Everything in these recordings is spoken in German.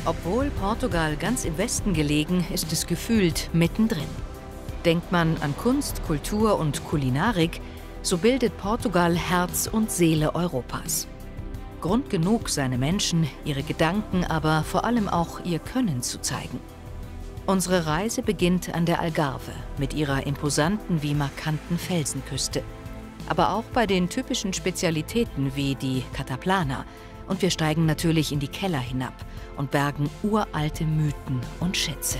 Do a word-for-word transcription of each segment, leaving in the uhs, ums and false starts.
Obwohl Portugal ganz im Westen gelegen, ist es gefühlt mittendrin. Denkt man an Kunst, Kultur und Kulinarik, so bildet Portugal Herz und Seele Europas. Grund genug, seine Menschen, ihre Gedanken, aber vor allem auch ihr Können zu zeigen. Unsere Reise beginnt an der Algarve mit ihrer imposanten wie markanten Felsenküste. Aber auch bei den typischen Spezialitäten wie die Cataplana. Und wir steigen natürlich in die Keller hinab und bergen uralte Mythen und Schätze.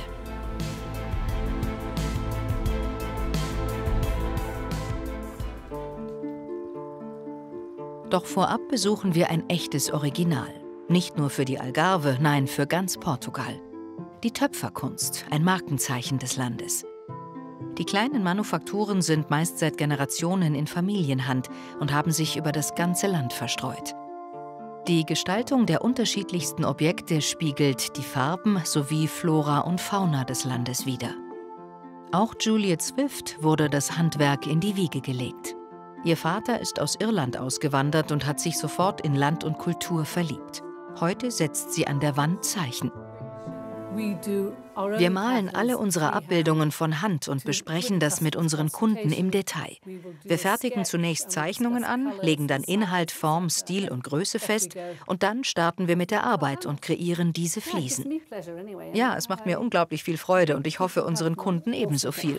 Doch vorab besuchen wir ein echtes Original. Nicht nur für die Algarve, nein, für ganz Portugal. Die Töpferkunst, ein Markenzeichen des Landes. Die kleinen Manufakturen sind meist seit Generationen in Familienhand und haben sich über das ganze Land verstreut. Die Gestaltung der unterschiedlichsten Objekte spiegelt die Farben sowie Flora und Fauna des Landes wider. Auch Juliet Swift wurde das Handwerk in die Wiege gelegt. Ihr Vater ist aus Irland ausgewandert und hat sich sofort in Land und Kultur verliebt. Heute setzt sie an der Wand Zeichen. Wir malen alle unsere Abbildungen von Hand und besprechen das mit unseren Kunden im Detail. Wir fertigen zunächst Zeichnungen an, legen dann Inhalt, Form, Stil und Größe fest und dann starten wir mit der Arbeit und kreieren diese Fliesen. Ja, es macht mir unglaublich viel Freude und ich hoffe unseren Kunden ebenso viel.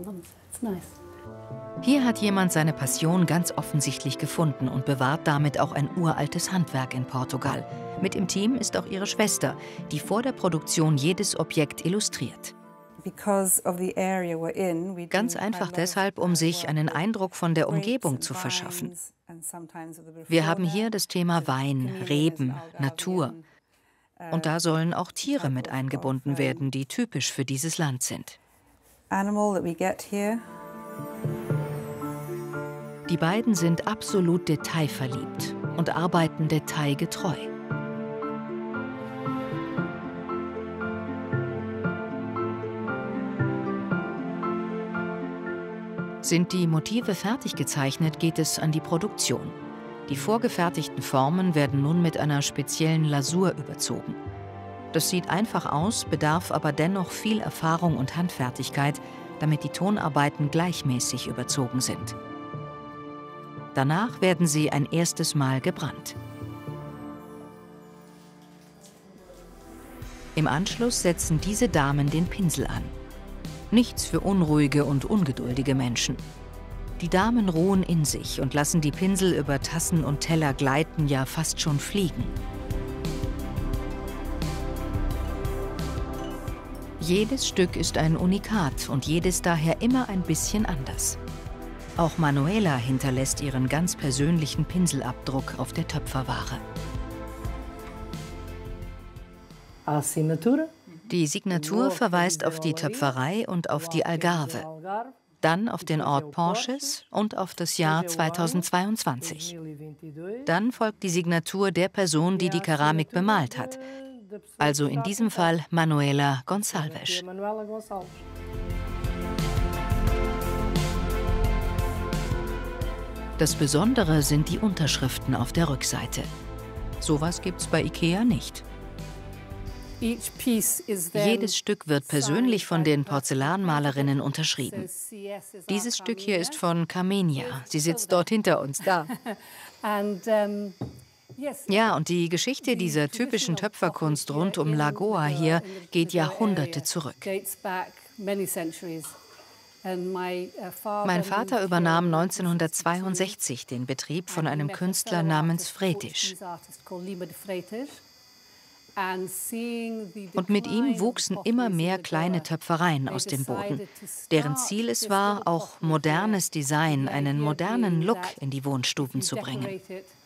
Hier hat jemand seine Passion ganz offensichtlich gefunden und bewahrt damit auch ein uraltes Handwerk in Portugal. Mit im Team ist auch ihre Schwester, die vor der Produktion jedes Objekt illustriert. Ganz einfach deshalb, um sich einen Eindruck von der Umgebung zu verschaffen. Wir haben hier das Thema Wein, Reben, Natur. Und da sollen auch Tiere mit eingebunden werden, die typisch für dieses Land sind. Die beiden sind absolut detailverliebt und arbeiten detailgetreu. Sind die Motive fertig gezeichnet, geht es an die Produktion. Die vorgefertigten Formen werden nun mit einer speziellen Lasur überzogen. Das sieht einfach aus, bedarf aber dennoch viel Erfahrung und Handfertigkeit, damit die Tonarbeiten gleichmäßig überzogen sind. Danach werden sie ein erstes Mal gebrannt. Im Anschluss setzen diese Damen den Pinsel an. Nichts für unruhige und ungeduldige Menschen. Die Damen ruhen in sich und lassen die Pinsel über Tassen und Teller gleiten, ja fast schon fliegen. Jedes Stück ist ein Unikat und jedes daher immer ein bisschen anders. Auch Manuela hinterlässt ihren ganz persönlichen Pinselabdruck auf der Töpferware. Die Signatur verweist auf die Töpferei und auf die Algarve, dann auf den Ort Porches und auf das Jahr zweitausendzweiundzwanzig. Dann folgt die Signatur der Person, die die Keramik bemalt hat, also in diesem Fall Manuela Gonçalves. Das Besondere sind die Unterschriften auf der Rückseite. Sowas gibt's bei IKEA nicht. Jedes Stück wird persönlich von den Porzellanmalerinnen unterschrieben. Dieses Stück hier ist von Carmenia. Sie sitzt dort hinter uns, da. Ja, und die Geschichte dieser typischen Töpferkunst rund um Lagoa hier geht Jahrhunderte zurück. Mein Vater übernahm neunzehnhundertzweiundsechzig den Betrieb von einem Künstler namens Freitas. Und mit ihm wuchsen immer mehr kleine Töpfereien aus dem Boden, deren Ziel es war, auch modernes Design, einen modernen Look in die Wohnstuben zu bringen.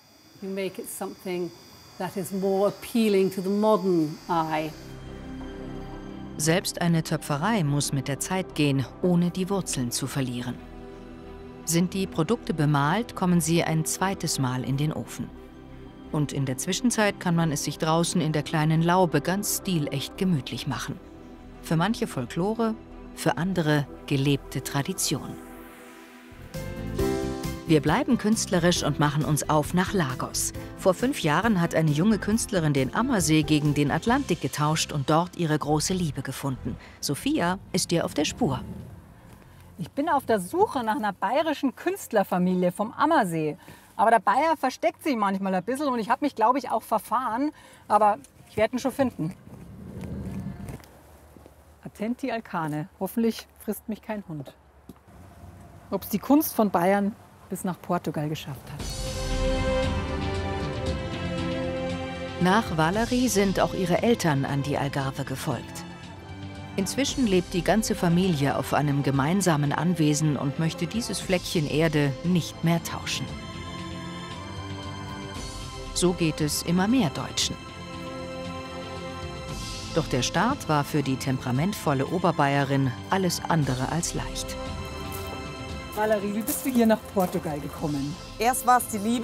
Selbst eine Töpferei muss mit der Zeit gehen, ohne die Wurzeln zu verlieren. Sind die Produkte bemalt, kommen sie ein zweites Mal in den Ofen. Und in der Zwischenzeit kann man es sich draußen in der kleinen Laube ganz stilecht gemütlich machen. Für manche Folklore, für andere gelebte Tradition. Wir bleiben künstlerisch und machen uns auf nach Lagos. Vor fünf Jahren hat eine junge Künstlerin den Ammersee gegen den Atlantik getauscht und dort ihre große Liebe gefunden. Sophia ist ihr auf der Spur. Ich bin auf der Suche nach einer bayerischen Künstlerfamilie vom Ammersee. Aber der Bayer versteckt sich manchmal ein bisschen und ich habe mich, glaube ich, auch verfahren. Aber ich werde ihn schon finden. Attenti al cane. Hoffentlich frisst mich kein Hund. Ob es die Kunst von Bayern bis nach Portugal geschafft hat. Nach Valerie sind auch ihre Eltern an die Algarve gefolgt. Inzwischen lebt die ganze Familie auf einem gemeinsamen Anwesen und möchte dieses Fleckchen Erde nicht mehr tauschen. So geht es immer mehr Deutschen. Doch der Start war für die temperamentvolle Oberbayerin alles andere als leicht. Valerie, wie bist du hier nach Portugal gekommen? Erst war es die Liebe,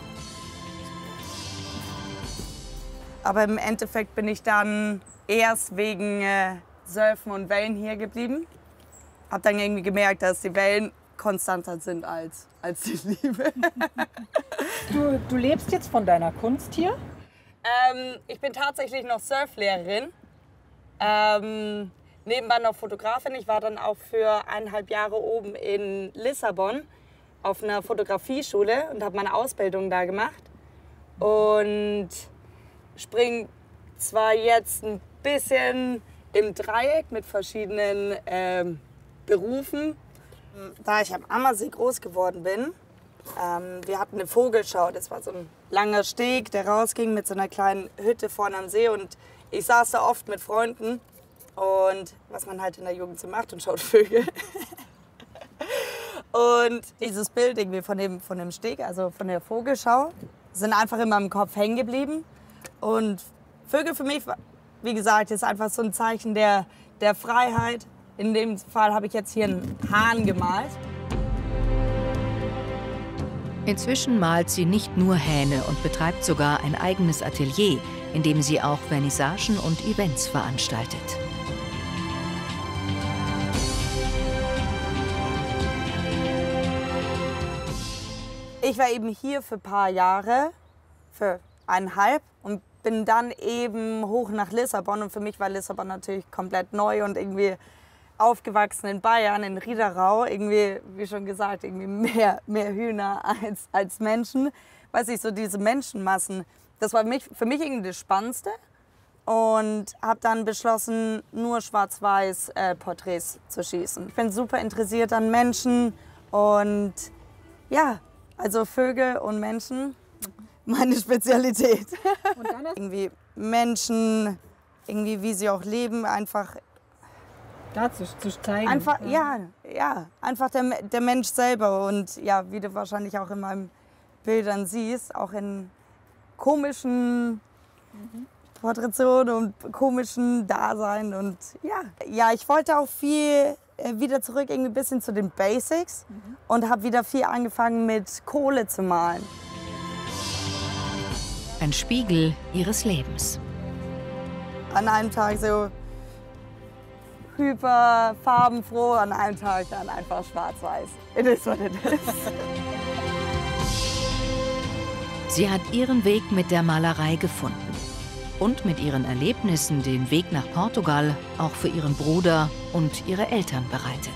aber im Endeffekt bin ich dann erst wegen äh, Surfen und Wellen hier geblieben. Hab dann irgendwie gemerkt, dass die Wellen konstanter sind als, als die Liebe. Du, du lebst jetzt von deiner Kunst hier? Ähm, ich bin tatsächlich noch Surflehrerin, ähm, nebenbei noch Fotografin. Ich war dann auch für eineinhalb Jahre oben in Lissabon auf einer Fotografieschule und habe meine Ausbildung da gemacht. Und springe zwar jetzt ein bisschen im Dreieck mit verschiedenen ähm, Berufen. Da ich am Ammersee groß geworden bin, ähm, wir hatten eine Vogelschau. Das war so ein langer Steg, der rausging mit so einer kleinen Hütte vorne am See. Und ich saß da oft mit Freunden und was man halt in der Jugend so macht und schaut Vögel. Und dieses Bild irgendwie von dem, von dem Steg, also von der Vogelschau, sind einfach in meinem Kopf hängen geblieben. Und Vögel für mich, wie gesagt, ist einfach so ein Zeichen der, der Freiheit. In dem Fall habe ich jetzt hier einen Hahn gemalt. Inzwischen malt sie nicht nur Hähne und betreibt sogar ein eigenes Atelier, in dem sie auch Vernissagen und Events veranstaltet. Ich war eben hier für ein paar Jahre, für eineinhalb, und bin dann eben hoch nach Lissabon. Und für mich war Lissabon natürlich komplett neu und irgendwie aufgewachsen in Bayern, in Riederau. Irgendwie, wie schon gesagt, irgendwie mehr, mehr Hühner als, als Menschen. Weiß ich, so diese Menschenmassen, das war mich, für mich irgendwie das Spannendste. Und habe dann beschlossen, nur schwarz-weiß äh, Porträts zu schießen. Ich bin super interessiert an Menschen und ja, also Vögel und Menschen, meine Spezialität. Und dann irgendwie Menschen, irgendwie wie sie auch leben, einfach, da zu, zu zeigen. einfach ja, ja, einfach der, der Mensch selber. Und ja, wie du wahrscheinlich auch in meinen Bildern siehst, auch in komischen mhm. Porträtationen und komischen Dasein. Und ja, ja, ich wollte auch viel äh, wieder zurück, irgendwie ein bisschen zu den Basics mhm. und habe wieder viel angefangen mit Kohle zu malen. Ein Spiegel ihres Lebens. An einem Tag so hyper farbenfroh, an einem Tag dann einfach schwarz-weiß. It is what it is. Sie hat ihren Weg mit der Malerei gefunden und mit ihren Erlebnissen den Weg nach Portugal auch für ihren Bruder und ihre Eltern bereitet.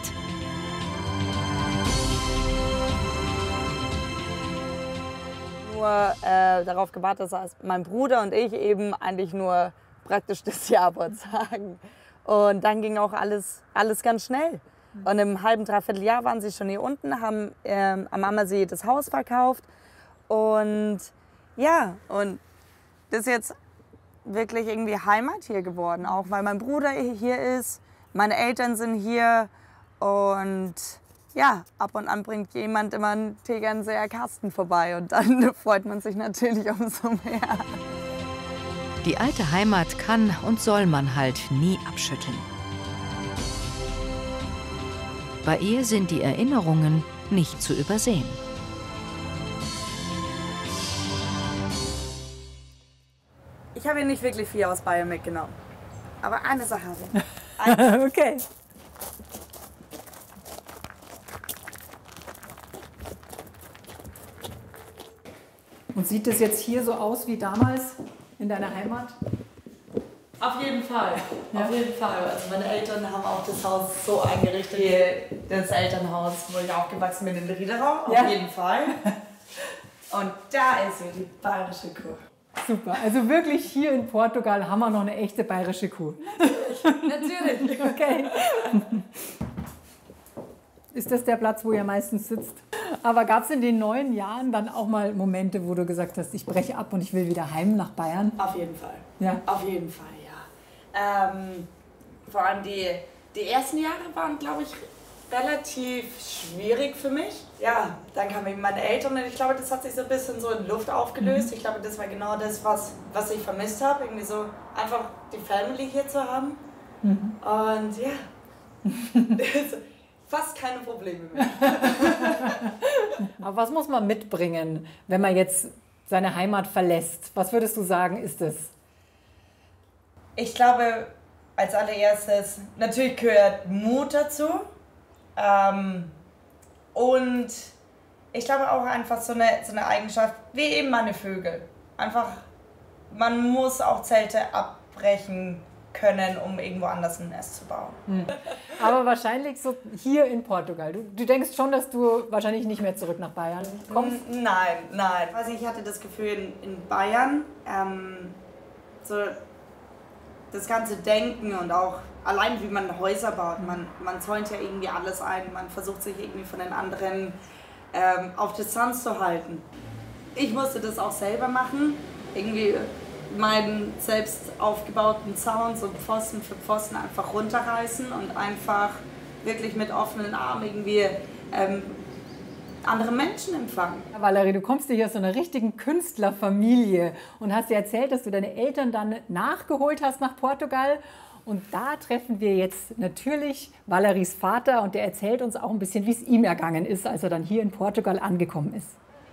Nur äh, darauf gewartet, dass mein Bruder und ich eben eigentlich nur praktisch das Ja-Wort sagen. Und dann ging auch alles, alles ganz schnell. Und im halben, dreiviertel Jahr waren sie schon hier unten, haben ähm, am Ammersee das Haus verkauft. Und ja, und das ist jetzt wirklich irgendwie Heimat hier geworden. Auch weil mein Bruder hier ist, meine Eltern sind hier. Und ja, ab und an bringt jemand immer einen Tegernseer Kasten vorbei. Und dann freut man sich natürlich umso mehr. Die alte Heimat kann und soll man halt nie abschütteln. Bei ihr sind die Erinnerungen nicht zu übersehen. Ich habe hier nicht wirklich viel aus Bayern mitgenommen. Aber eine Sache habe ich. Eine. Okay. Und sieht das jetzt hier so aus wie damals in deiner Heimat? Auf jeden Fall, Ja. auf jeden Fall. Also meine Eltern haben auch das Haus so eingerichtet, wie das Elternhaus, wo ich aufgewachsen bin, in Riederau, auf Ja. jeden Fall. Und da ist so die bayerische Kuh. Super, also wirklich hier in Portugal haben wir noch eine echte bayerische Kuh. Natürlich. Okay. Ist das der Platz, wo ihr meistens sitzt? Aber gab es in den neun Jahren dann auch mal Momente, wo du gesagt hast, ich breche ab und ich will wieder heim nach Bayern? Auf jeden Fall. Ja. Auf jeden Fall, ja. Ähm, vor allem die, die ersten Jahre waren, glaube ich, relativ schwierig für mich. Ja, dann kamen eben meine Eltern und ich glaube, das hat sich so ein bisschen so in Luft aufgelöst. Mhm. Ich glaube, das war genau das, was, was ich vermisst habe. Irgendwie so einfach die Family hier zu haben. Mhm. Und ja, fast keine Probleme mehr. Aber was muss man mitbringen, wenn man jetzt seine Heimat verlässt? Was würdest du sagen, ist es? Ich glaube, als allererstes, natürlich gehört Mut dazu. Ähm, und ich glaube auch einfach so eine, so eine Eigenschaft, wie eben meine Vögel. Einfach, man muss auch Zelte abbrechen können, um irgendwo anders ein Nest zu bauen. Hm. Aber wahrscheinlich so hier in Portugal. Du, du denkst schon, dass du wahrscheinlich nicht mehr zurück nach Bayern kommst? Nein, nein. Also ich hatte das Gefühl in, in Bayern, ähm, so das ganze Denken und auch allein wie man Häuser baut, man, man zäunt ja irgendwie alles ein, man versucht sich irgendwie von den anderen ähm, auf Distanz zu halten. Ich musste das auch selber machen, irgendwie meinen selbst aufgebauten Zaun, so Pfosten für Pfosten einfach runterreißen und einfach wirklich mit offenen Armen irgendwie ähm, andere Menschen empfangen. Valerie, du kommst hier aus so einer richtigen Künstlerfamilie und hast dir erzählt, dass du deine Eltern dann nachgeholt hast nach Portugal. Und da treffen wir jetzt natürlich Valeries Vater und der erzählt uns auch ein bisschen, wie es ihm ergangen ist, als er dann hier in Portugal angekommen ist.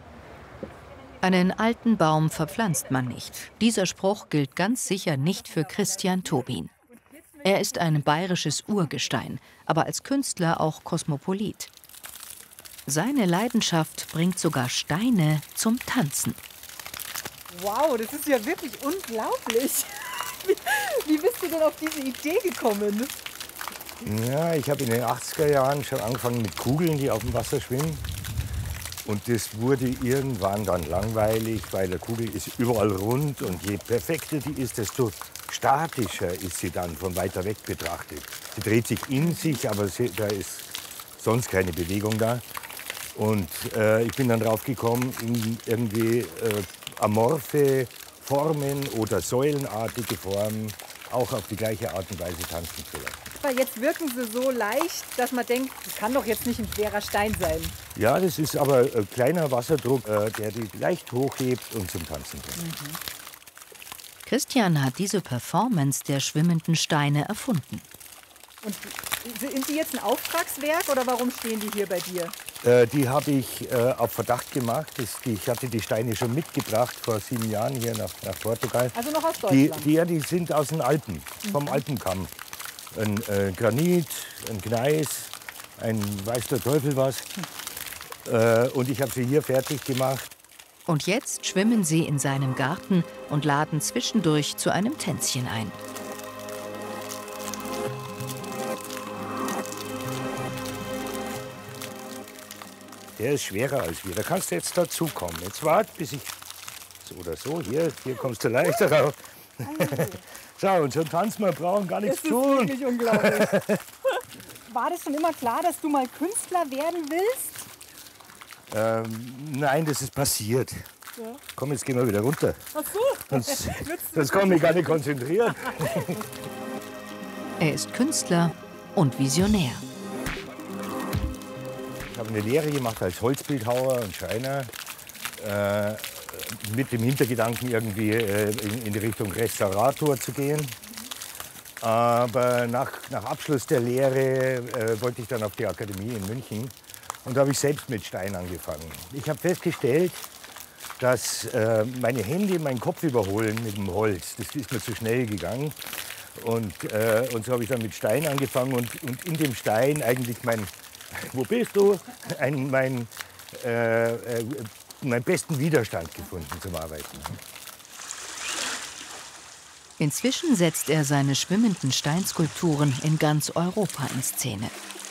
Einen alten Baum verpflanzt man nicht. Dieser Spruch gilt ganz sicher nicht für Christian Tobin. Er ist ein bayerisches Urgestein, aber als Künstler auch Kosmopolit. Seine Leidenschaft bringt sogar Steine zum Tanzen. Wow, das ist ja wirklich unglaublich. Wie, wie bist du denn auf diese Idee gekommen? Ja, ich habe in den achtziger Jahren schon angefangen mit Kugeln, die auf dem Wasser schwimmen. Und das wurde irgendwann dann langweilig, weil eine Kugel ist überall rund und je perfekter die ist, desto statischer ist sie dann von weiter weg betrachtet. Sie dreht sich in sich, aber sie, da ist sonst keine Bewegung da. Und äh, ich bin dann drauf gekommen, irgendwie äh, amorphe Formen oder säulenartige Formen auch auf die gleiche Art und Weise tanzen zu lassen. Aber jetzt wirken sie so leicht, dass man denkt, das kann doch jetzt nicht ein schwerer Stein sein. Ja, das ist aber ein kleiner Wasserdruck, äh, der die leicht hochhebt und zum Tanzen bringt. Mhm. Christian hat diese Performance der schwimmenden Steine erfunden. Und sind die jetzt ein Auftragswerk oder warum stehen die hier bei dir? Äh, die habe ich äh, auf Verdacht gemacht. Das, die, ich hatte die Steine schon mitgebracht vor sieben Jahren hier nach, nach Portugal. Also noch aus Die, Deutschland? die, ja, die sind aus den Alpen, vom Alpenkamm. Ein äh, Granit, ein Gneis, ein weiß der Teufel was. Äh, und ich habe sie hier fertig gemacht. Und jetzt schwimmen sie in seinem Garten und laden zwischendurch zu einem Tänzchen ein. Der ist schwerer als wir. Da kannst du jetzt dazukommen. Jetzt wart, bis ich so oder so, hier, hier kommst du leichter rauf. So, und so ein Tanz, wir brauchen gar nichts Das ist tun. wirklich unglaublich. War das schon immer klar, dass du mal Künstler werden willst? Ähm, nein, das ist passiert. Ja. Komm, jetzt gehen wir wieder runter. Ach so. Sonst, sonst kann ich mich gar nicht konzentrieren. Er ist Künstler und Visionär. Ich habe eine Lehre gemacht als Holzbildhauer und Schreiner. Äh, mit dem Hintergedanken, irgendwie äh, in, in die Richtung Restaurator zu gehen. Aber nach, nach Abschluss der Lehre äh, wollte ich dann auf die Akademie in München. Und da habe ich selbst mit Stein angefangen. Ich habe festgestellt, dass äh, meine Hände meinen Kopf überholen mit dem Holz. Das ist mir zu schnell gegangen. Und, äh, und so habe ich dann mit Stein angefangen und, und in dem Stein eigentlich mein, wo bist du? Ein, mein äh, äh, meinen besten Widerstand gefunden zum Arbeiten. Inzwischen setzt er seine schwimmenden Steinskulpturen in ganz Europa in Szene.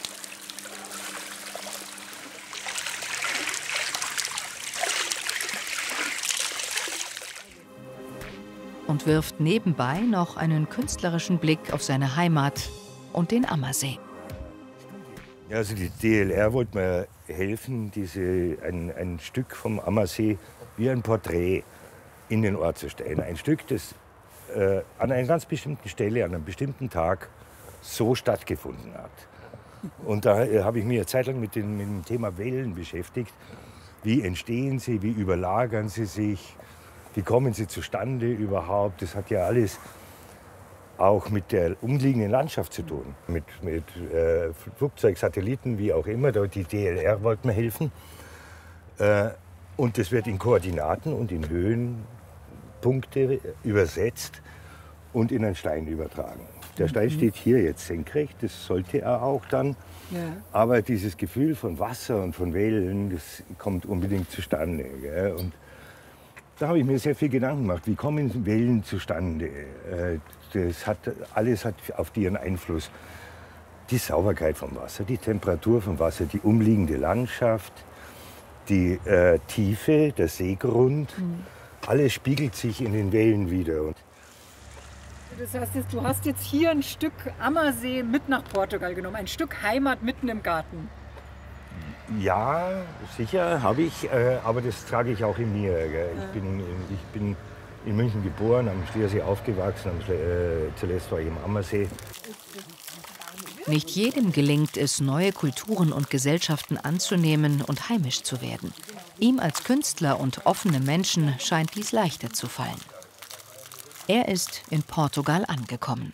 Und wirft nebenbei noch einen künstlerischen Blick auf seine Heimat und den Ammersee. Ja, also die D L R wollte mir helfen, diese, ein, ein Stück vom Ammersee wie ein Porträt in den Ort zu stellen. Ein Stück, das äh, an einer ganz bestimmten Stelle, an einem bestimmten Tag so stattgefunden hat. Und da äh, habe ich mich eine Zeit lang mit, den, mit dem Thema Wellen beschäftigt. Wie entstehen sie, wie überlagern sie sich, wie kommen sie zustande überhaupt? Das hat ja alles auch mit der umliegenden Landschaft zu tun. Mit, mit äh, Flugzeug, Satelliten, wie auch immer. Die D L R wollte mir helfen. Äh, und das wird in Koordinaten und in Höhenpunkte übersetzt und in einen Stein übertragen. Der Stein steht hier jetzt senkrecht, das sollte er auch dann. Ja. Aber dieses Gefühl von Wasser und von Wellen, das kommt unbedingt zustande. Gell? Und da habe ich mir sehr viel Gedanken gemacht, wie kommen Wellen zustande? Das hat, alles hat auf die einen Einfluss. Die Sauberkeit vom Wasser, die Temperatur vom Wasser, die umliegende Landschaft, die äh, Tiefe, der Seegrund. Mhm. Alles spiegelt sich in den Wellen wider. Und das heißt, jetzt, du hast jetzt hier ein Stück Ammersee mit nach Portugal genommen, ein Stück Heimat mitten im Garten. Ja, sicher habe ich, äh, aber das trage ich auch in mir. Gell. Ich, bin, ich bin in München geboren, am Schliersee aufgewachsen, am, äh, zuletzt war ich im Ammersee. Nicht jedem gelingt es, neue Kulturen und Gesellschaften anzunehmen und heimisch zu werden. Ihm als Künstler und offenem Menschen scheint dies leichter zu fallen. Er ist in Portugal angekommen.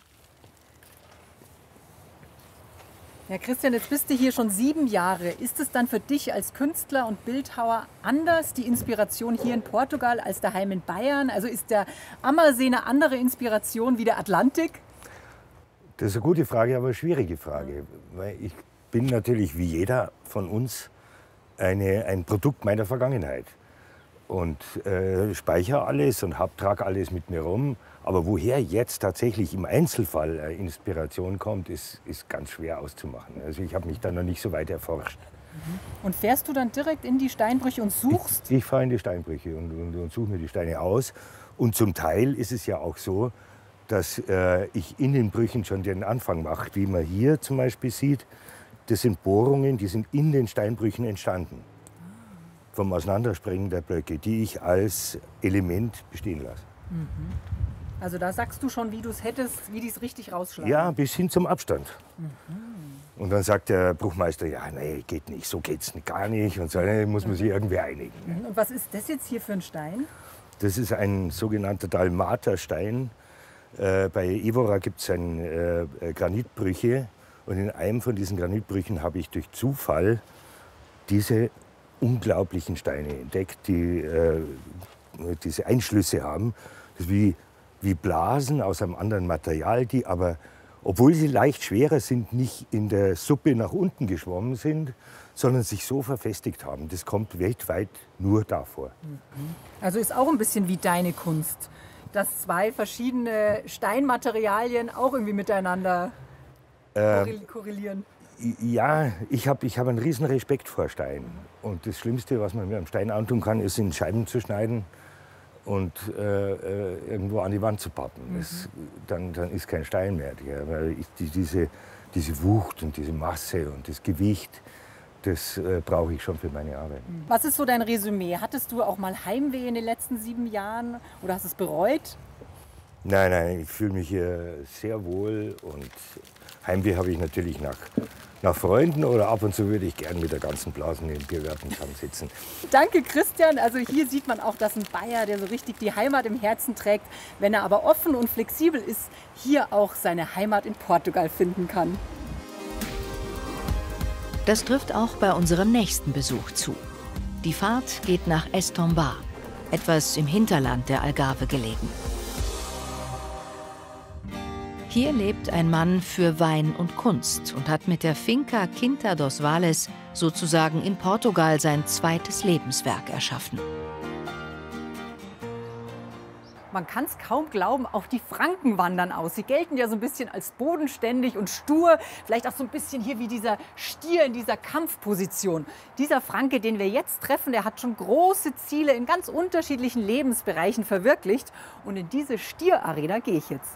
Ja, Christian, jetzt bist du hier schon sieben Jahre. Ist es dann für dich als Künstler und Bildhauer anders, die Inspiration hier in Portugal als daheim in Bayern? Also ist der Ammersee eine andere Inspiration wie der Atlantik? Das ist eine gute Frage, aber eine schwierige Frage. Weil ich bin natürlich wie jeder von uns eine, ein Produkt meiner Vergangenheit. Und äh, speichere alles und hab, trage alles mit mir rum. Aber woher jetzt tatsächlich im Einzelfall äh, Inspiration kommt, ist, ist ganz schwer auszumachen. Also ich habe mich da noch nicht so weit erforscht. Und fährst du dann direkt in die Steinbrüche und suchst? Ich, ich fahre in die Steinbrüche und, und, und suche mir die Steine aus. Und zum Teil ist es ja auch so, dass äh, ich in den Brüchen schon den Anfang mache. Wie man hier zum Beispiel sieht, das sind Bohrungen, die sind in den Steinbrüchen entstanden. Vom Auseinanderspringen der Blöcke, die ich als Element bestehen lasse. Mhm. Also da sagst du schon, wie du es hättest, wie die es richtig rausschlagen? Ja, bis hin zum Abstand. Mhm. Und dann sagt der Bruchmeister, ja, nee, geht nicht, so geht's gar nicht. Und so nee, muss man sich irgendwie einigen. Mhm. Und was ist das jetzt hier für ein Stein? Das ist ein sogenannter Dalmaterstein. Äh, bei Évora gibt es äh, Granitbrüche. Und in einem von diesen Granitbrüchen habe ich durch Zufall diese unglaublichen Steine entdeckt, die äh, diese Einschlüsse haben. Das ist wie, wie Blasen aus einem anderen Material, die aber, obwohl sie leicht schwerer sind, nicht in der Suppe nach unten geschwommen sind, sondern sich so verfestigt haben. Das kommt weltweit nur davor. Also ist auch ein bisschen wie deine Kunst, dass zwei verschiedene Steinmaterialien auch irgendwie miteinander äh, korrelieren. Ja, ich habe ich hab einen riesen Respekt vor Stein. Und das Schlimmste, was man mit einem Stein antun kann, ist, in Scheiben zu schneiden und äh, irgendwo an die Wand zu pappen. Mhm. Das, dann, dann ist kein Stein mehr. Ja, weil ich, die, diese, diese Wucht und diese Masse und das Gewicht, das äh, brauche ich schon für meine Arbeit. Was ist so dein Resümee? Hattest du auch mal Heimweh in den letzten sieben Jahren oder hast du es bereut? Nein, nein, ich fühle mich hier sehr wohl und Heimweh habe ich natürlich nach, nach Freunden oder ab und zu würde ich gern mit der ganzen Blasen im Biergarten sitzen. Danke, Christian. Also hier sieht man auch, dass ein Bayer, der so richtig die Heimat im Herzen trägt, wenn er aber offen und flexibel ist, hier auch seine Heimat in Portugal finden kann. Das trifft auch bei unserem nächsten Besuch zu. Die Fahrt geht nach Estombar, etwas im Hinterland der Algarve gelegen. Hier lebt ein Mann für Wein und Kunst und hat mit der Finca Quinta dos Vales sozusagen in Portugal sein zweites Lebenswerk erschaffen. Man kann es kaum glauben, auch die Franken wandern aus. Sie gelten ja so ein bisschen als bodenständig und stur, vielleicht auch so ein bisschen hier wie dieser Stier in dieser Kampfposition. Dieser Franke, den wir jetzt treffen, der hat schon große Ziele in ganz unterschiedlichen Lebensbereichen verwirklicht. Und in diese Stierarena gehe ich jetzt.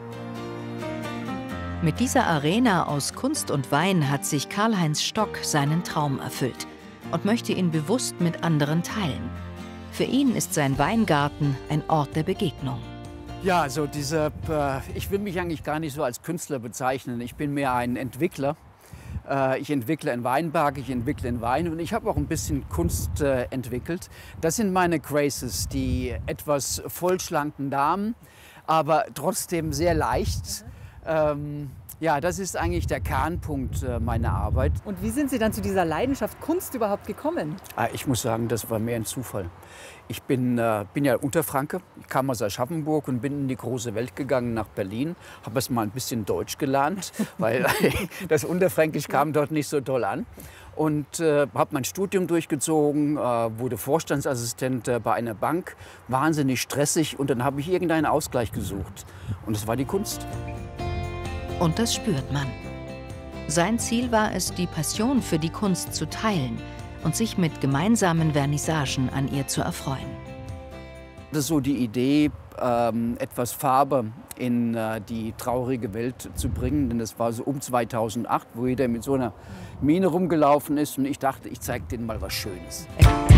Mit dieser Arena aus Kunst und Wein hat sich Karl-Heinz Stock seinen Traum erfüllt und möchte ihn bewusst mit anderen teilen. Für ihn ist sein Weingarten ein Ort der Begegnung. Ja, also diese, äh, ich will mich eigentlich gar nicht so als Künstler bezeichnen. Ich bin mehr ein Entwickler. Äh, ich entwickle einen Weinberg, ich entwickle einen Wein und ich habe auch ein bisschen Kunst äh, entwickelt. Das sind meine Graces, die etwas vollschlanken Damen, aber trotzdem sehr leicht. Mhm. Ähm, Ja, das ist eigentlich der Kernpunkt äh, meiner Arbeit. Und wie sind Sie dann zu dieser Leidenschaft Kunst überhaupt gekommen? Ah, ich muss sagen, das war mehr ein Zufall. Ich bin, äh, bin ja Unterfranke, ich kam aus Aschaffenburg und bin in die große Welt gegangen nach Berlin. Habe erst mal ein bisschen Deutsch gelernt, weil das Unterfränkisch kam dort nicht so toll an. Und äh, habe mein Studium durchgezogen, äh, wurde Vorstandsassistent äh, bei einer Bank, wahnsinnig stressig. Und dann habe ich irgendeinen Ausgleich gesucht. Und es war die Kunst. Und das spürt man. Sein Ziel war es, die Passion für die Kunst zu teilen und sich mit gemeinsamen Vernissagen an ihr zu erfreuen. Das ist so die Idee, ähm, etwas Farbe in äh, die traurige Welt zu bringen. Denn das war so um zweitausendacht, wo jeder mit so einer Mine rumgelaufen ist. Und ich dachte, ich zeige denen mal was Schönes.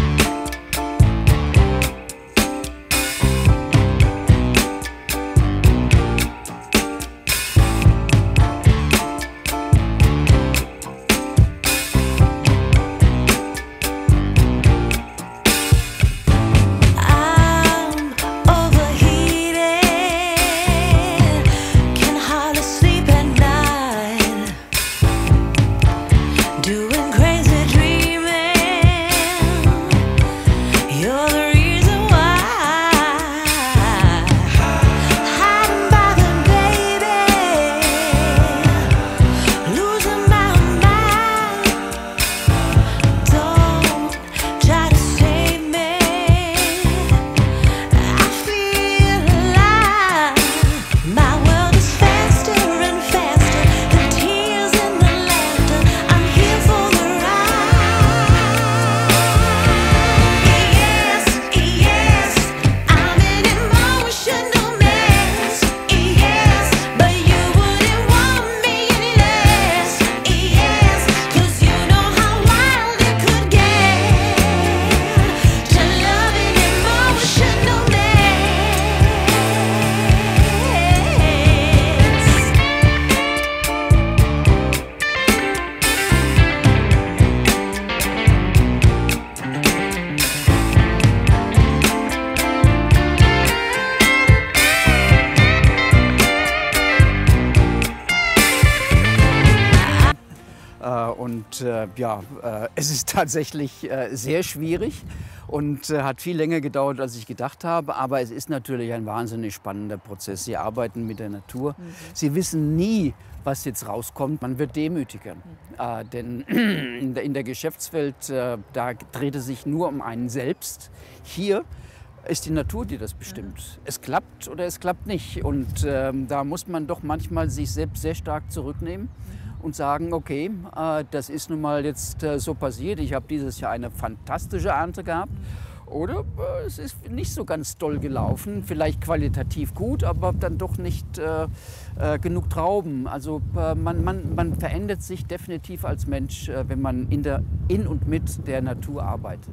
Und äh, ja, äh, es ist tatsächlich äh, sehr schwierig und äh, hat viel länger gedauert, als ich gedacht habe. Aber es ist natürlich ein wahnsinnig spannender Prozess. Sie arbeiten mit der Natur. Mhm. Sie wissen nie, was jetzt rauskommt. Man wird demütiger. Mhm. Äh, denn in der, in der Geschäftswelt, äh, da dreht es sich nur um einen selbst. Hier ist die Natur, die das bestimmt. Mhm. Es klappt oder es klappt nicht. Und äh, da muss man doch manchmal sich selbst sehr stark zurücknehmen. Und sagen, okay, äh, das ist nun mal jetzt äh, so passiert. Ich habe dieses Jahr eine fantastische Ernte gehabt. Oder äh, es ist nicht so ganz toll gelaufen. Vielleicht qualitativ gut, aber dann doch nicht äh, äh, genug Trauben. Also äh, man, man, man verändert sich definitiv als Mensch, äh, wenn man in, der, in und mit der Natur arbeitet.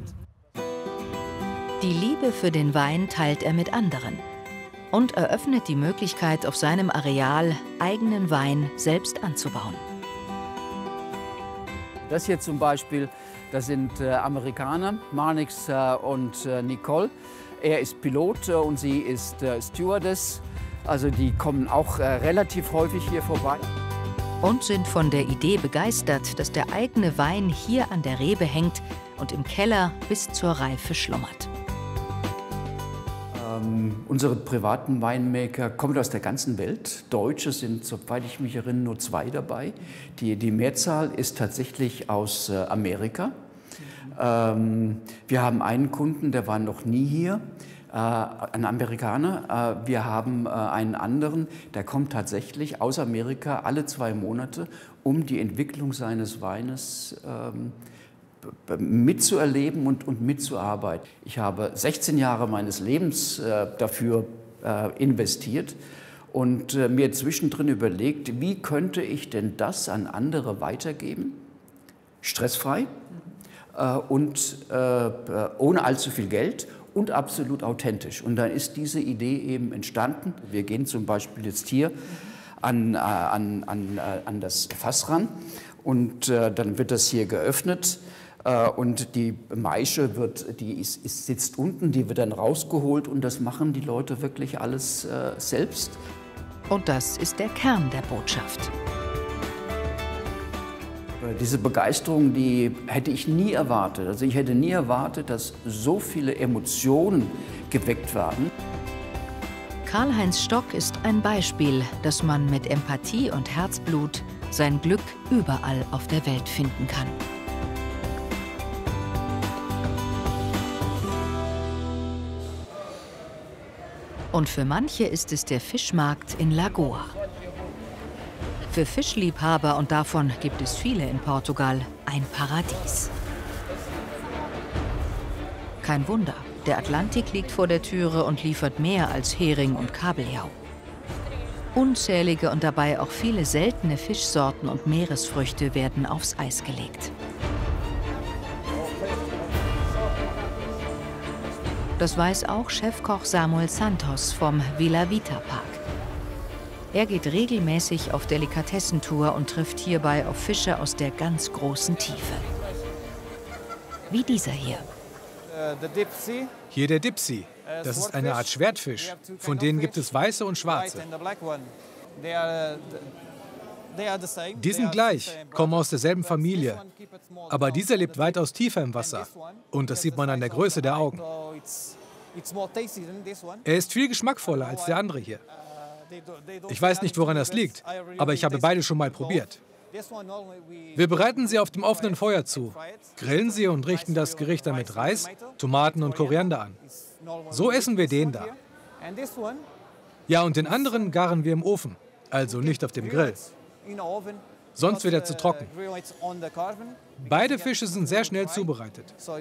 Die Liebe für den Wein teilt er mit anderen und eröffnet die Möglichkeit, auf seinem Areal eigenen Wein selbst anzubauen. Das hier zum Beispiel, das sind äh, Amerikaner, Marnix äh, und äh, Nicole. Er ist Pilot äh, und sie ist äh, Stewardess. Also die kommen auch äh, relativ häufig hier vorbei. Und sind von der Idee begeistert, dass der eigene Wein hier an der Rebe hängt und im Keller bis zur Reife schlummert. Ähm, unsere privaten Winemaker kommen aus der ganzen Welt. Deutsche sind, soweit ich mich erinnere, nur zwei dabei. Die, die Mehrzahl ist tatsächlich aus äh, Amerika. Ähm, wir haben einen Kunden, der war noch nie hier, äh, ein Amerikaner. Äh, wir haben äh, einen anderen, der kommt tatsächlich aus Amerika alle zwei Monate, um die Entwicklung seines Weines ähm, mitzuerleben und, und mitzuarbeiten. Ich habe sechzehn Jahre meines Lebens äh, dafür äh, investiert und äh, mir zwischendrin überlegt, wie könnte ich denn das an andere weitergeben, stressfrei äh, und äh, ohne allzu viel Geld und absolut authentisch. Und dann ist diese Idee eben entstanden. Wir gehen zum Beispiel jetzt hier an, äh, an, an, äh, an das Fass ran und äh, dann wird das hier geöffnet. Und die Maische wird, die ist, ist, sitzt unten, die wird dann rausgeholt und das machen die Leute wirklich alles äh, selbst. Und das ist der Kern der Botschaft. Diese Begeisterung, die hätte ich nie erwartet. Also ich hätte nie erwartet, dass so viele Emotionen geweckt werden. Karl-Heinz Stock ist ein Beispiel, dass man mit Empathie und Herzblut sein Glück überall auf der Welt finden kann. Und für manche ist es der Fischmarkt in Lagoa. Für Fischliebhaber, und davon gibt es viele in Portugal, ein Paradies. Kein Wunder, der Atlantik liegt vor der Türe und liefert mehr als Hering und Kabeljau. Unzählige und dabei auch viele seltene Fischsorten und Meeresfrüchte werden aufs Eis gelegt. Das weiß auch Chefkoch Samuel Santos vom Vila Vita Park. Er geht regelmäßig auf Delikatessentour und trifft hierbei auf Fische aus der ganz großen Tiefe. Wie dieser hier. Hier der Dipsy. Das ist eine Art Schwertfisch. Von denen gibt es weiße und schwarze. Die sind gleich, kommen aus derselben Familie. Aber dieser lebt weitaus tiefer im Wasser. Und das sieht man an der Größe der Augen. Er ist viel geschmackvoller als der andere hier. Ich weiß nicht, woran das liegt, aber ich habe beide schon mal probiert. Wir bereiten sie auf dem offenen Feuer zu, grillen sie und richten das Gericht dann mit Reis, Tomaten und Koriander an. So essen wir den da. Ja, und den anderen garen wir im Ofen, also nicht auf dem Grill. Sonst wird er zu trocken. Beide Fische sind sehr schnell zubereitet.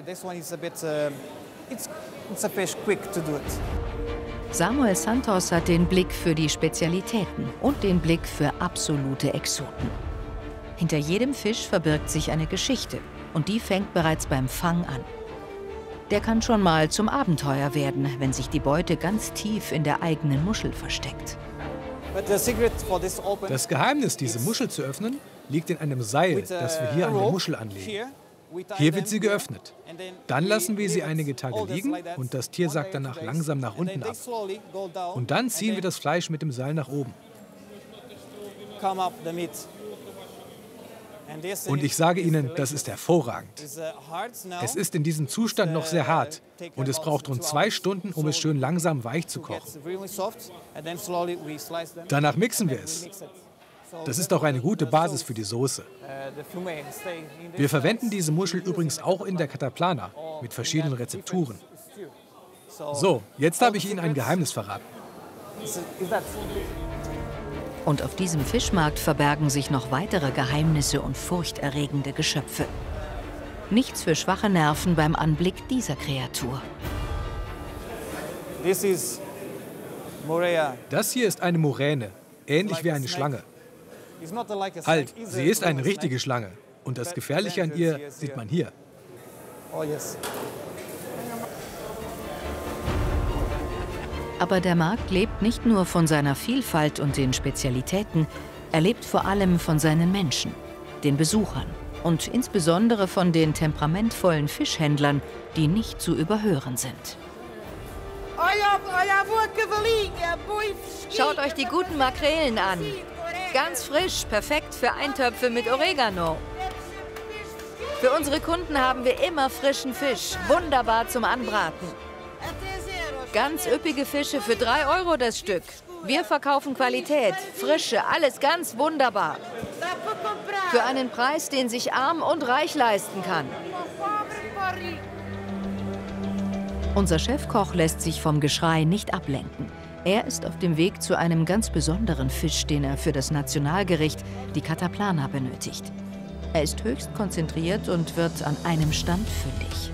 Samuel Santos hat den Blick für die Spezialitäten und den Blick für absolute Exoten. Hinter jedem Fisch verbirgt sich eine Geschichte und die fängt bereits beim Fang an. Der kann schon mal zum Abenteuer werden, wenn sich die Beute ganz tief in der eigenen Muschel versteckt. Das Geheimnis, diese Muschel zu öffnen, liegt in einem Seil, das wir hier an der Muschel anlegen. Hier wird sie geöffnet. Dann lassen wir sie einige Tage liegen und das Tier sackt danach langsam nach unten ab. Und dann ziehen wir das Fleisch mit dem Seil nach oben. Und ich sage Ihnen, das ist hervorragend. Es ist in diesem Zustand noch sehr hart und es braucht rund zwei Stunden, um es schön langsam weich zu kochen. Danach mixen wir es. Das ist auch eine gute Basis für die Soße. Wir verwenden diese Muschel übrigens auch in der Cataplana mit verschiedenen Rezepturen. So, jetzt habe ich Ihnen ein Geheimnis verraten. Und auf diesem Fischmarkt verbergen sich noch weitere Geheimnisse und furchterregende Geschöpfe. Nichts für schwache Nerven beim Anblick dieser Kreatur. Das hier ist eine Muräne, ähnlich wie eine Schlange. Halt, sie ist eine richtige Schlange. Und das Gefährliche an ihr sieht man hier. Aber der Markt lebt nicht nur von seiner Vielfalt und den Spezialitäten, er lebt vor allem von seinen Menschen, den Besuchern und insbesondere von den temperamentvollen Fischhändlern, die nicht zu überhören sind. Schaut euch die guten Makrelen an. Ganz frisch, perfekt für Eintöpfe mit Oregano. Für unsere Kunden haben wir immer frischen Fisch, wunderbar zum Anbraten. Ganz üppige Fische für drei Euro das Stück. Wir verkaufen Qualität, Frische, alles ganz wunderbar. Für einen Preis, den sich arm und reich leisten kann. Unser Chefkoch lässt sich vom Geschrei nicht ablenken. Er ist auf dem Weg zu einem ganz besonderen Fisch, den er für das Nationalgericht, die Cataplana, benötigt. Er ist höchst konzentriert und wird an einem Stand fündig.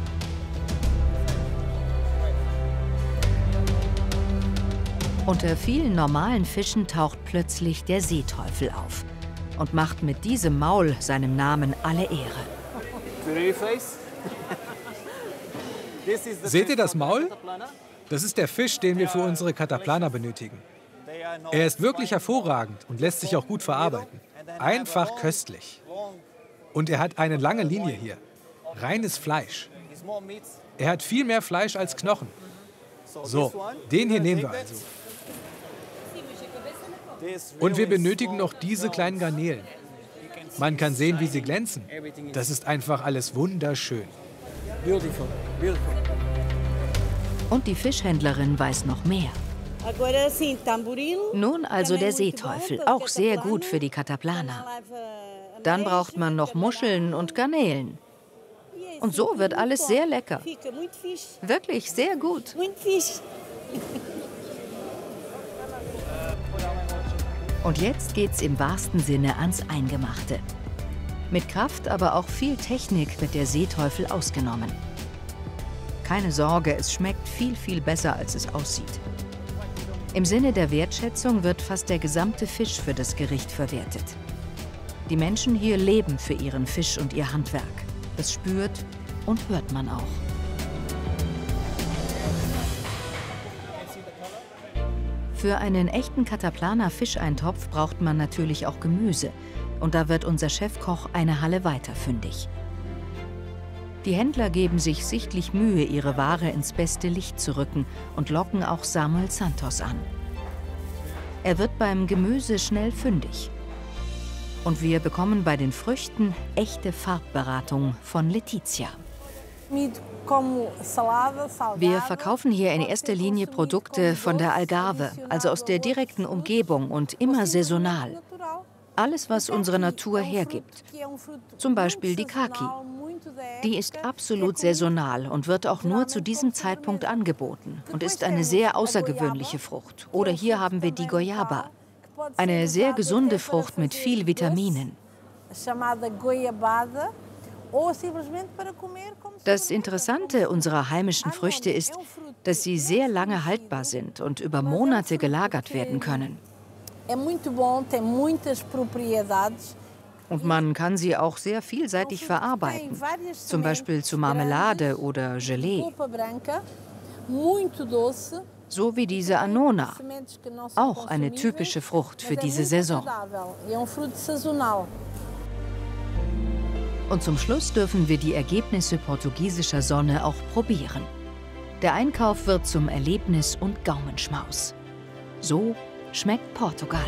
Unter vielen normalen Fischen taucht plötzlich der Seeteufel auf und macht mit diesem Maul seinem Namen alle Ehre. Seht ihr das Maul? Das ist der Fisch, den wir für unsere Cataplana benötigen. Er ist wirklich hervorragend und lässt sich auch gut verarbeiten. Einfach köstlich. Und er hat eine lange Linie hier. Reines Fleisch. Er hat viel mehr Fleisch als Knochen. So, den hier nehmen wir also. Und wir benötigen noch diese kleinen Garnelen. Man kann sehen, wie sie glänzen. Das ist einfach alles wunderschön. Und die Fischhändlerin weiß noch mehr. Nun also der Seeteufel, auch sehr gut für die Cataplana. Dann braucht man noch Muscheln und Garnelen. Und so wird alles sehr lecker. Wirklich sehr gut. Und jetzt geht's im wahrsten Sinne ans Eingemachte. Mit Kraft, aber auch viel Technik wird der Seeteufel ausgenommen. Keine Sorge, es schmeckt viel, viel besser, als es aussieht. Im Sinne der Wertschätzung wird fast der gesamte Fisch für das Gericht verwertet. Die Menschen hier leben für ihren Fisch und ihr Handwerk. Das spürt und hört man auch. Für einen echten Cataplana-Fischeintopf braucht man natürlich auch Gemüse. Und da wird unser Chefkoch eine Halle weiter fündig. Die Händler geben sich sichtlich Mühe, ihre Ware ins beste Licht zu rücken und locken auch Samuel Santos an. Er wird beim Gemüse schnell fündig. Und wir bekommen bei den Früchten echte Farbberatung von Letizia. Wir verkaufen hier in erster Linie Produkte von der Algarve, also aus der direkten Umgebung und immer saisonal. Alles, was unsere Natur hergibt. Zum Beispiel die Kaki. Die ist absolut saisonal und wird auch nur zu diesem Zeitpunkt angeboten und ist eine sehr außergewöhnliche Frucht. Oder hier haben wir die Goiaba, eine sehr gesunde Frucht mit viel Vitaminen. Das Interessante unserer heimischen Früchte ist, dass sie sehr lange haltbar sind und über Monate gelagert werden können. Und man kann sie auch sehr vielseitig verarbeiten, zum Beispiel zu Marmelade oder Gelee. So wie diese Annona, auch eine typische Frucht für diese Saison. Und zum Schluss dürfen wir die Ergebnisse portugiesischer Sonne auch probieren. Der Einkauf wird zum Erlebnis und Gaumenschmaus. So schmeckt Portugal.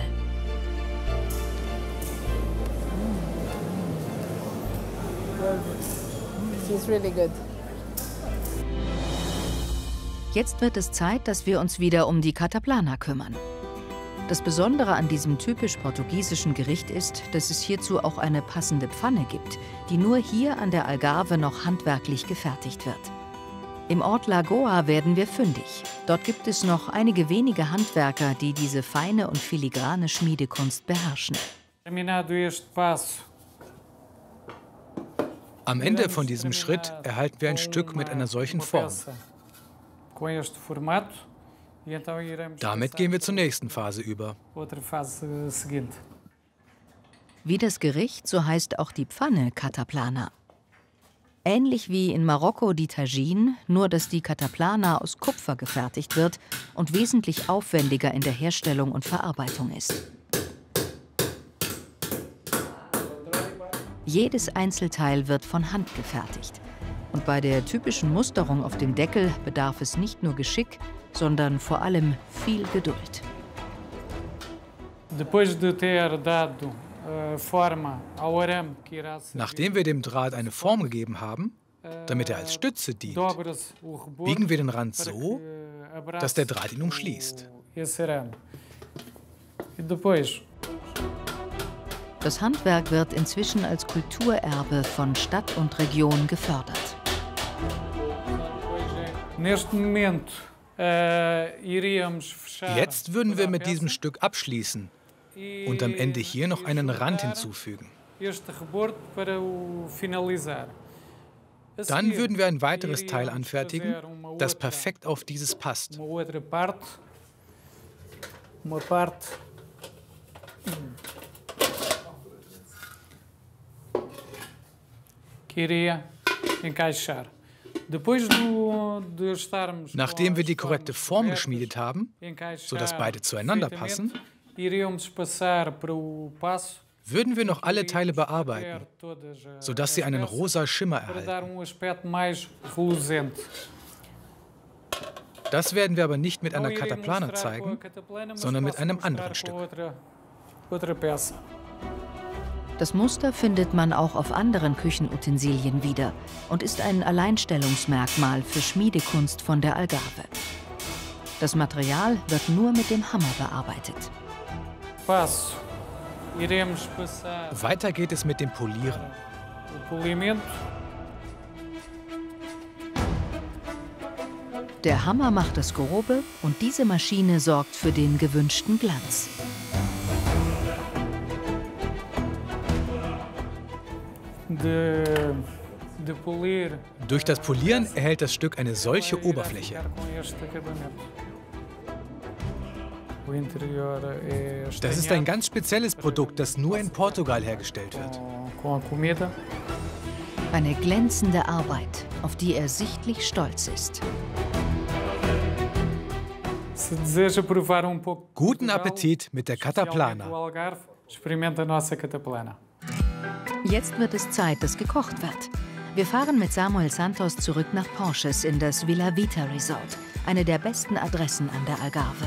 Jetzt wird es Zeit, dass wir uns wieder um die Cataplana kümmern. Das Besondere an diesem typisch portugiesischen Gericht ist, dass es hierzu auch eine passende Pfanne gibt, die nur hier an der Algarve noch handwerklich gefertigt wird. Im Ort Lagoa werden wir fündig. Dort gibt es noch einige wenige Handwerker, die diese feine und filigrane Schmiedekunst beherrschen. Am Ende von diesem Schritt erhalten wir ein Stück mit einer solchen Form. Damit gehen wir zur nächsten Phase über. Wie das Gericht, so heißt auch die Pfanne Cataplana. Ähnlich wie in Marokko die Tagine, nur dass die Cataplana aus Kupfer gefertigt wird und wesentlich aufwendiger in der Herstellung und Verarbeitung ist. Jedes Einzelteil wird von Hand gefertigt. Und bei der typischen Musterung auf dem Deckel bedarf es nicht nur Geschick, sondern vor allem viel Geduld. Nachdem wir dem Draht eine Form gegeben haben, damit er als Stütze dient, biegen wir den Rand so, dass der Draht ihn umschließt. Das Handwerk wird inzwischen als Kulturerbe von Stadt und Region gefördert. Jetzt würden wir mit diesem Stück abschließen und am Ende hier noch einen Rand hinzufügen. Dann würden wir ein weiteres Teil anfertigen, das perfekt auf dieses passt. Nachdem wir die korrekte Form geschmiedet haben, sodass beide zueinander passen, würden wir noch alle Teile bearbeiten, sodass sie einen rosa Schimmer erhalten. Das werden wir aber nicht mit einer Cataplana zeigen, sondern mit einem anderen Stück. Das Muster findet man auch auf anderen Küchenutensilien wieder und ist ein Alleinstellungsmerkmal für Schmiedekunst von der Algarve. Das Material wird nur mit dem Hammer bearbeitet. Weiter geht es mit dem Polieren. Der Hammer macht das Grobe und diese Maschine sorgt für den gewünschten Glanz. Durch das Polieren erhält das Stück eine solche Oberfläche. Das ist ein ganz spezielles Produkt, das nur in Portugal hergestellt wird. Eine glänzende Arbeit, auf die er sichtlich stolz ist. Guten Appetit mit der Cataplana. Jetzt wird es Zeit, dass gekocht wird. Wir fahren mit Samuel Santos zurück nach Porches in das Villa Vita Resort, eine der besten Adressen an der Algarve.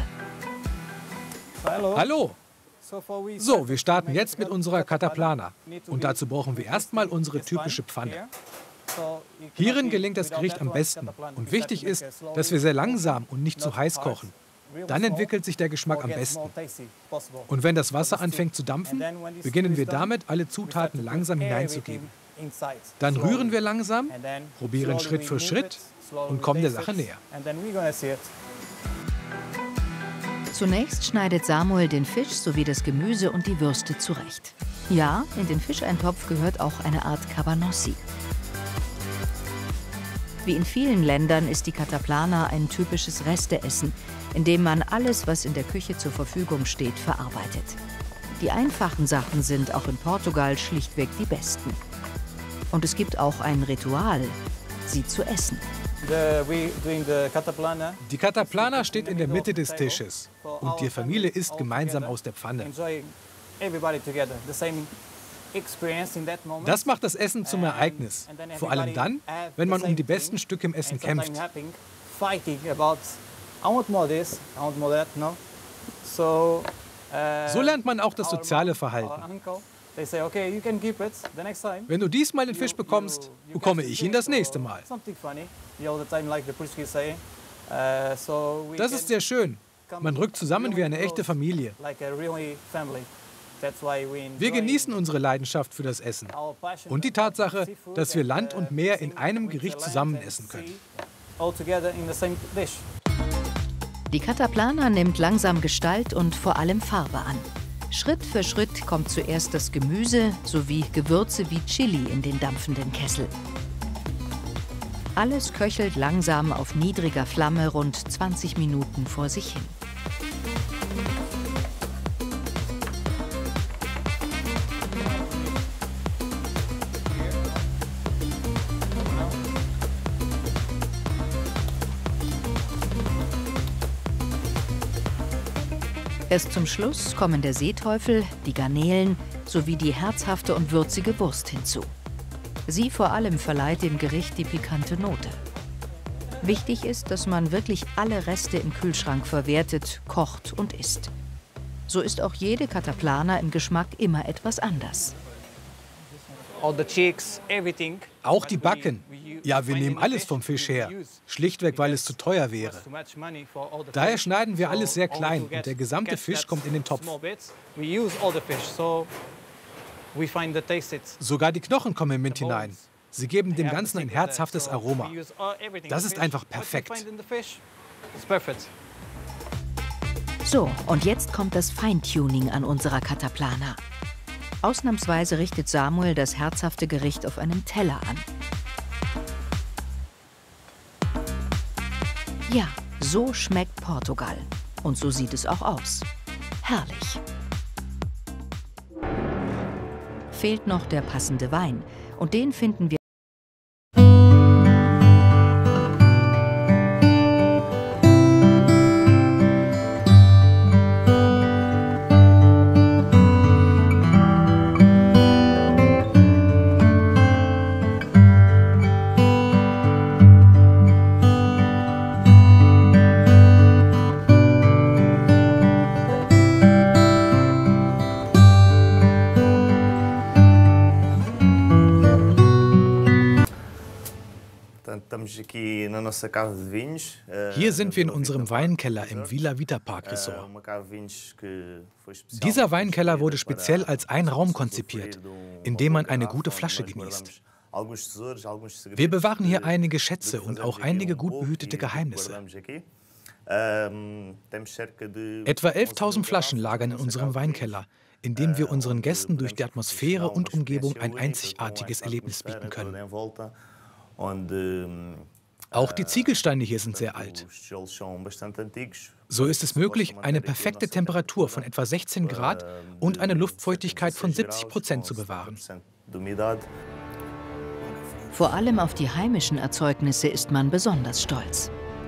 Hallo! So, wir starten jetzt mit unserer Cataplana. Und dazu brauchen wir erstmal unsere typische Pfanne. Hierin gelingt das Gericht am besten. Und wichtig ist, dass wir sehr langsam und nicht zu heiß kochen. Dann entwickelt sich der Geschmack am besten. Und wenn das Wasser anfängt zu dampfen, beginnen wir damit, alle Zutaten langsam hineinzugeben. Dann rühren wir langsam, probieren Schritt für Schritt und kommen der Sache näher. Zunächst schneidet Samuel den Fisch sowie das Gemüse und die Würste zurecht. Ja, in den Fischeintopf gehört auch eine Art Cabanossi. Wie in vielen Ländern ist die Cataplana ein typisches Resteessen, in dem man alles, was in der Küche zur Verfügung steht, verarbeitet. Die einfachen Sachen sind auch in Portugal schlichtweg die besten. Und es gibt auch ein Ritual, sie zu essen. Die Cataplana steht in der Mitte des Tisches und die Familie isst gemeinsam aus der Pfanne. Das macht das Essen zum Ereignis, vor allem dann, wenn man um die besten Stücke im Essen kämpft. So lernt man auch das soziale Verhalten. Wenn du diesmal den Fisch bekommst, bekomme ich ihn das nächste Mal. Das ist sehr schön. Man rückt zusammen wie eine echte Familie. Wir genießen unsere Leidenschaft für das Essen und die Tatsache, dass wir Land und Meer in einem Gericht zusammen essen können. Die Cataplana nimmt langsam Gestalt und vor allem Farbe an. Schritt für Schritt kommt zuerst das Gemüse sowie Gewürze wie Chili in den dampfenden Kessel. Alles köchelt langsam auf niedriger Flamme rund zwanzig Minuten vor sich hin. Erst zum Schluss kommen der Seeteufel, die Garnelen sowie die herzhafte und würzige Wurst hinzu. Sie vor allem verleiht dem Gericht die pikante Note. Wichtig ist, dass man wirklich alle Reste im Kühlschrank verwertet, kocht und isst. So ist auch jede Cataplana im Geschmack immer etwas anders. Auch die Backen. Ja, wir nehmen alles vom Fisch her, schlichtweg, weil es zu teuer wäre. Daher schneiden wir alles sehr klein und der gesamte Fisch kommt in den Topf. Sogar die Knochen kommen mit hinein. Sie geben dem Ganzen ein herzhaftes Aroma. Das ist einfach perfekt. So, und jetzt kommt das Feintuning an unserer Kataplana. Ausnahmsweise richtet Samuel das herzhafte Gericht auf einem Teller an. Ja, so schmeckt Portugal. Und so sieht es auch aus. Herrlich. Fehlt noch der passende Wein. Und den finden wir Hier sind wir in unserem Weinkeller im Vila Vita Park Resort. Dieser Weinkeller wurde speziell als ein Raum konzipiert, in dem man eine gute Flasche genießt. Wir bewahren hier einige Schätze und auch einige gut behütete Geheimnisse. Etwa elftausend Flaschen lagern in unserem Weinkeller, in dem wir unseren Gästen durch die Atmosphäre und Umgebung ein einzigartiges Erlebnis bieten können. Auch die Ziegelsteine hier sind sehr alt. So ist es möglich, eine perfekte Temperatur von etwa sechzehn Grad und eine Luftfeuchtigkeit von siebzig Prozent zu bewahren. Vor allem auf die heimischen Erzeugnisse ist man besonders stolz.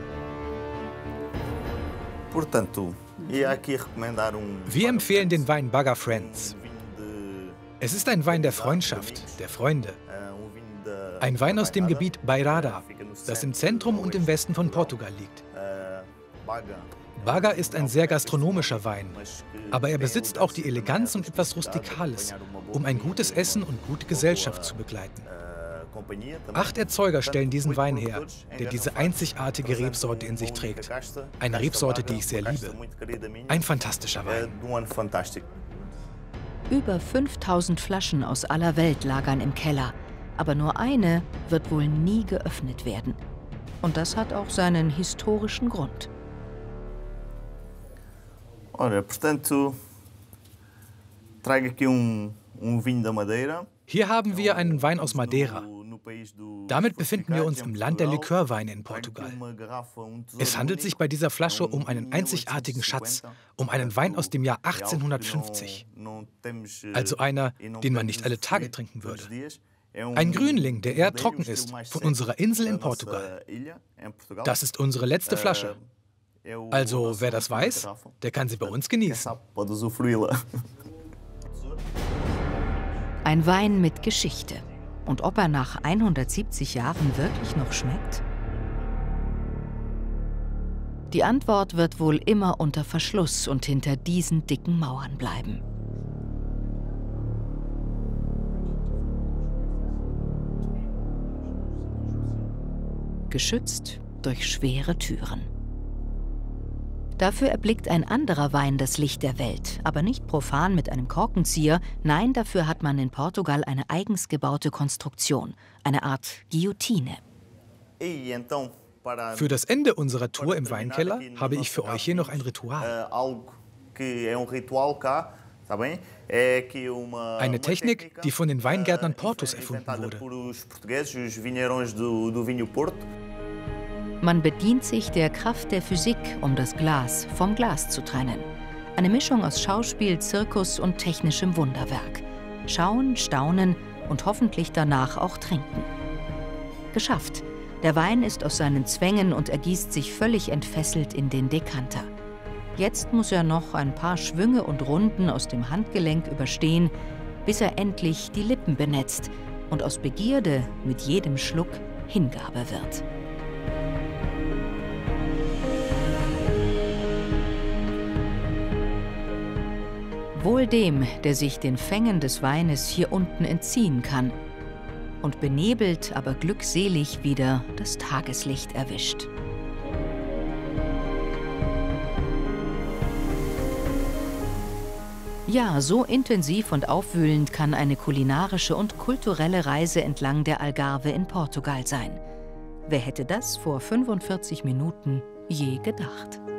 Wir empfehlen den Wein Baga Friends. Es ist ein Wein der Freundschaft, der Freunde. Ein Wein aus dem Gebiet Bairrada, das im Zentrum und im Westen von Portugal liegt. Baga ist ein sehr gastronomischer Wein, aber er besitzt auch die Eleganz und etwas Rustikales, um ein gutes Essen und gute Gesellschaft zu begleiten. Acht Erzeuger stellen diesen Wein her, der diese einzigartige Rebsorte in sich trägt. Eine Rebsorte, die ich sehr liebe. Ein fantastischer Wein. Über fünftausend Flaschen aus aller Welt lagern im Keller. Aber nur eine wird wohl nie geöffnet werden. Und das hat auch seinen historischen Grund. Hier haben wir einen Wein aus Madeira. Damit befinden wir uns im Land der Likörweine in Portugal. Es handelt sich bei dieser Flasche um einen einzigartigen Schatz, um einen Wein aus dem Jahr achtzehnhundertfünfzig. Also einer, den man nicht alle Tage trinken würde. Ein Grünling, der eher trocken ist, von unserer Insel in Portugal. Das ist unsere letzte Flasche. Also, wer das weiß, der kann sie bei uns genießen. Ein Wein mit Geschichte. Und ob er nach hundertsiebzig Jahren wirklich noch schmeckt? Die Antwort wird wohl immer unter Verschluss und hinter diesen dicken Mauern bleiben. Geschützt durch schwere Türen. Dafür erblickt ein anderer Wein das Licht der Welt, aber nicht profan mit einem Korkenzieher. Nein, dafür hat man in Portugal eine eigens gebaute Konstruktion, eine Art Guillotine. Für das Ende unserer Tour im Weinkeller habe ich für euch hier noch ein Ritual. Eine Technik, die von den Weingärtnern Portos erfunden wurde. Man bedient sich der Kraft der Physik, um das Glas vom Glas zu trennen. Eine Mischung aus Schauspiel, Zirkus und technischem Wunderwerk. Schauen, staunen und hoffentlich danach auch trinken. Geschafft. Der Wein ist aus seinen Zwängen und ergießt sich völlig entfesselt in den Dekanter. Jetzt muss er noch ein paar Schwünge und Runden aus dem Handgelenk überstehen, bis er endlich die Lippen benetzt und aus Begierde mit jedem Schluck Hingabe wird. Wohl dem, der sich den Fängen des Weines hier unten entziehen kann. und benebelt, aber glückselig wieder das Tageslicht erwischt. Ja, so intensiv und aufwühlend kann eine kulinarische und kulturelle Reise entlang der Algarve in Portugal sein. Wer hätte das vor fünfundvierzig Minuten je gedacht?